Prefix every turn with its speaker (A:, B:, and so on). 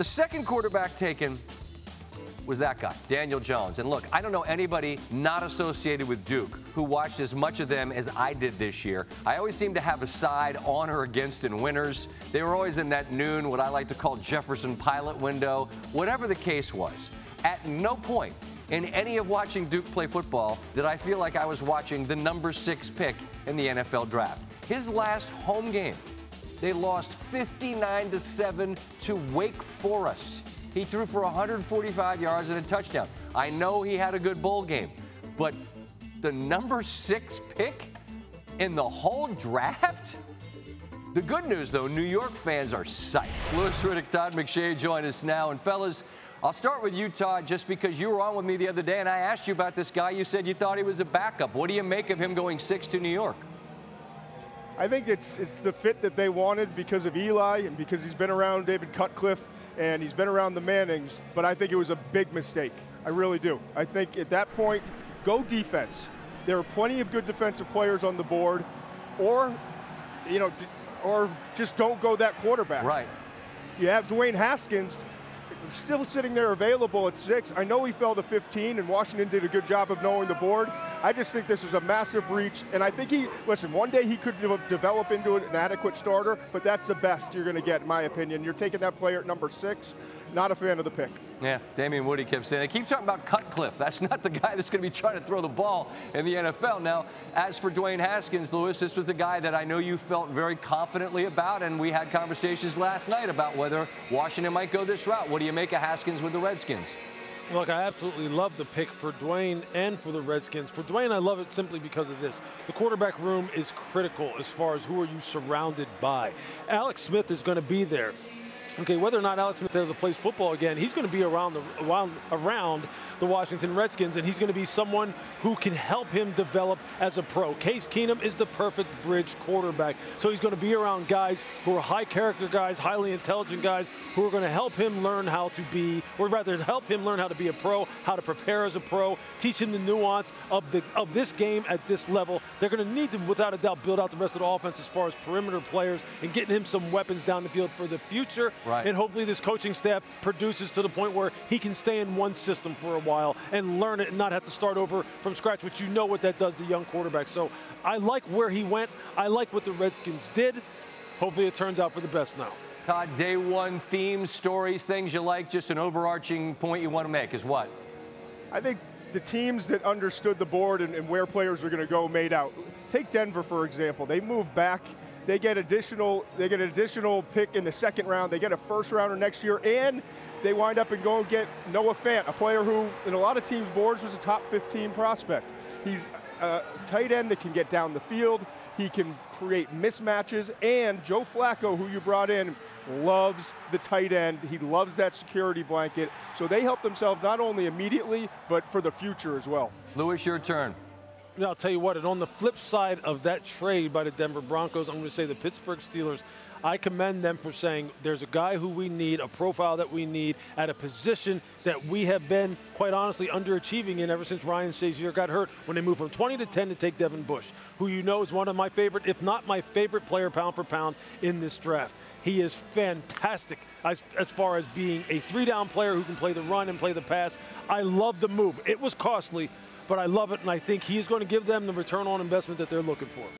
A: the second quarterback taken was that guy, Daniel Jones. And look, I don't know anybody not associated with Duke who watched as much of them as I did this year. I always seem to have a side on or against in winners. They were always in that noon, what I like to call Jefferson Pilot window. Whatever the case was, at no point in any of watching Duke play football did I feel like I was watching the number 6 pick in the NFL draft. His last home game, they lost 59-7 to Wake Forest. He threw for 145 yards and a touchdown. I know he had a good bowl game, but the number 6 pick in the whole draft? The good news, though, New York fans are psyched. Louis Riddick, Todd McShay join us now. And fellas, I'll start with you, Todd, just because you were on with me the other day and I asked you about this guy. You said you thought he was a backup. What do you make of him going 6 to New York?
B: I think it's the fit that they wanted because of Eli and because he's been around David Cutcliffe and he's been around the Mannings, but I think it was a big mistake. I really do. I think at that point, go defense. There are plenty of good defensive players on the board, or just don't go that quarterback.
A: Right.
B: You have Dwayne Haskins still sitting there available at 6. I know he fell to 15, and Washington did a good job of knowing the board. I just think this is a massive reach, and I think one day he could develop into an adequate starter, but that's the best you're going to get, in my opinion. You're taking that player at number 6. Not a fan of the pick.
A: Yeah, Damian Woody kept saying, they keep talking about Cutcliffe. That's not the guy that's going to be trying to throw the ball in the NFL. Now, as for Dwayne Haskins, Louis, this was a guy that I know you felt very confidently about, and we had conversations last night about whether Washington might go this route. What do you make of Haskins with the Redskins?
C: Look, I absolutely love the pick for Dwayne and for the Redskins. For Dwayne, I love it simply because of this. The quarterback room is critical as far as who are you surrounded by. Alex Smith is going to be there. Okay, whether or not Alex Smith ever plays football again, he's going to be around the Washington Redskins, and he's going to be someone who can help him develop as a pro. Case Keenum is the perfect bridge quarterback, so he's going to be around guys who are high character guys, highly intelligent guys who are going to help him learn how to be, or rather help him learn how to be a pro, how to prepare as a pro, teach him the nuance of this game at this level. They're going to need to, without a doubt, build out the rest of the offense as far as perimeter players and getting him some weapons down the field for the future.
A: Right.
C: And hopefully this coaching staff produces to the point where he can stay in one system for a while and learn it and not have to start over from scratch, which you know what that does to young quarterbacks. So I like where he went. I like what the Redskins did. Hopefully it turns out for the best now.
A: Todd, day one themes, stories, things you like, just an overarching point you want to make is what?
B: I think the teams that understood the board and where players are going to go made out. Take Denver, for example. They move back. They get an additional pick in the second round. They get a first rounder next year, and they wind up and go and get Noah Fant, a player who, in a lot of teams' boards, was a top 15 prospect. He's a tight end that can get down the field. He can create mismatches, and Joe Flacco, who you brought in, loves the tight end. He loves that security blanket. So they help themselves not only immediately, but for the future as well.
A: Louis, your turn.
C: I'll tell you what, and on the flip side of that trade by the Denver Broncos, I'm going to say the Pittsburgh Steelers, I commend them for saying there's a guy who we need, a profile that we need at a position that we have been, quite honestly, underachieving in ever since Ryan Shazier got hurt when they moved from 20 to 10 to take Devin Bush, who you know is one of my favorite, if not my favorite player pound for pound in this draft. He is fantastic as far as being a 3-down player who can play the run and play the pass. I love the move. It was costly, but I love it, and I think he is going to give them the return on investment that they're looking for.